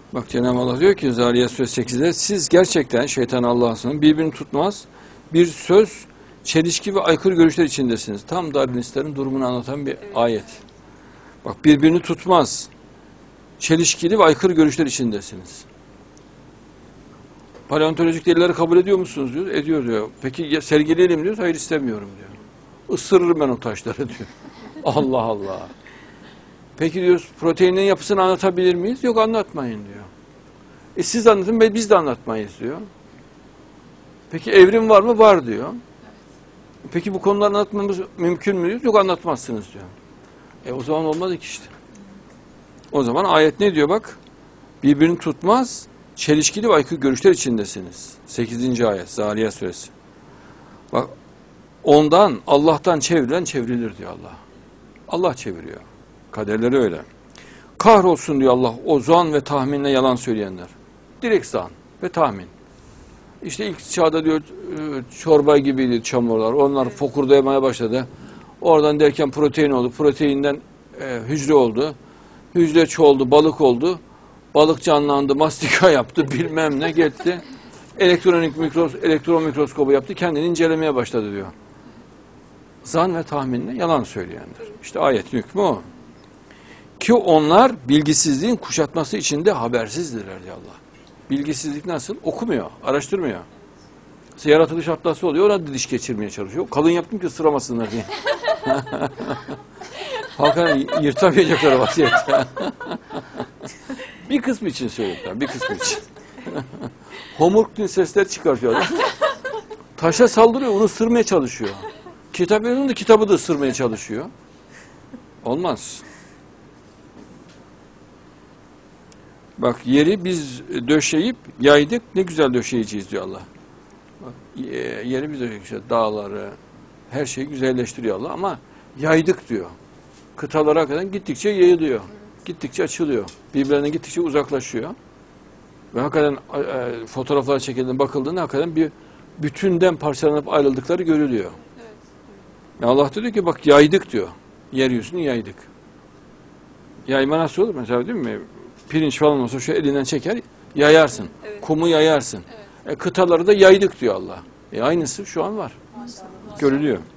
Bak Cenab-ı Allah diyor ki Zariyat Suresi 8'de siz gerçekten şeytan Allah'ın birbirini tutmaz bir söz, çelişki ve aykırı görüşler içindesiniz. Tam Darwinistlerin durumunu anlatan bir ayet. Bak birbirini tutmaz. Çelişkili ve aykırı görüşler içindesiniz. Paleontolojik delilleri kabul ediyor musunuz diyor. Ediyor diyor. Peki sergileyelim diyor. Hayır istemiyorum diyor. Isırırım ben o taşları diyor. Allah Allah. Peki diyoruz proteinin yapısını anlatabilir miyiz? Yok anlatmayın diyor. Siz anlatın biz de anlatmayız diyor. Peki evrim var mı? Var diyor. Peki bu konuları anlatmamız mümkün mü diyor. Yok anlatmazsınız diyor. O zaman olmadı ki işte. O zaman ayet ne diyor bak? Birbirini tutmaz, çelişkili ve aykırı görüşler içindesiniz. 8. ayet Zariyat Suresi. Bak ondan Allah'tan çevrilir diyor Allah. Allah çeviriyor. Kaderleri öyle. Kahrolsun diyor Allah o zan ve tahminle yalan söyleyenler. Direkt zan ve tahmin. İşte ilk çağda diyor çorba gibiydi çamurlar. Onlar fokurdayamaya başladı. Oradan derken protein oldu. Proteinden hücre oldu. Hücre çoğaldı, balık oldu. Balık canlandı, mastika yaptı, bilmem ne gitti. Elektron mikroskobu yaptı, kendini incelemeye başladı diyor. Zan ve tahminle yalan söyleyendir. İşte ayetin hükmü o. Ki onlar bilgisizliğin kuşatması içinde habersizdirler diyor Allah. Bilgisizlik nasıl? Okumuyor, araştırmıyor. Yaratılış haftası oluyor, ona diş geçirmeye çalışıyor. Kalın yaptım ki ısıramasınlar diye. Hakan yırtamayacaklar vaziyette. Bir kısmı için söylüyorum, bir kısmı için. Homurklu sesler çıkartıyor. Taşa saldırıyor, onu ısırmaya çalışıyor. Kitap yazıyor da kitabı da ısırmaya çalışıyor. Olmaz. Bak yeri biz döşeyip yaydık, ne güzel döşeyeceğiz diyor Allah. Bak, yeri biz döşeyip işte dağları, her şeyi güzelleştiriyor Allah ama yaydık diyor. Kıtalara kadar gittikçe yayılıyor. Gittikçe açılıyor. Birbirlerine gittikçe uzaklaşıyor. Ve hakikaten fotoğraflar çekildiğinde bakıldığında hakikaten bir bütünden parçalanıp ayrıldıkları görülüyor. Evet. Allah diyor ki bak yaydık diyor. Yeryüzünü yaydık. Yayma nasıl olur mesela değil mi? Pirinç falan olsa şu elinden çeker yayarsın. Evet. Kumu yayarsın. Evet. Kıtaları da yaydık diyor Allah. Aynısı şu an var. Maşallah. Görülüyor.